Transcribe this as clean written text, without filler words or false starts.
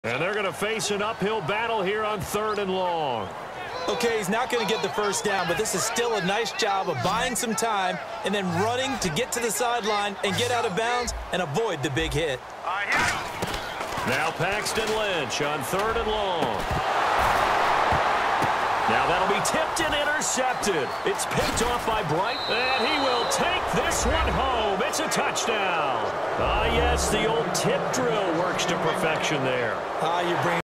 And they're going to face an uphill battle here on 3rd and long. Okay, he's not going to get the first down, but this is still a nice job of buying some time and then running to get to the sideline and get out of bounds and avoid the big hit. Now Paxton Lynch on 3rd and long. Now that'll be tipped and intercepted. It's picked off by Bright, and he will take this one home. It's a touchdown. Ah, yes, the old tip drill works to perfection there. You bring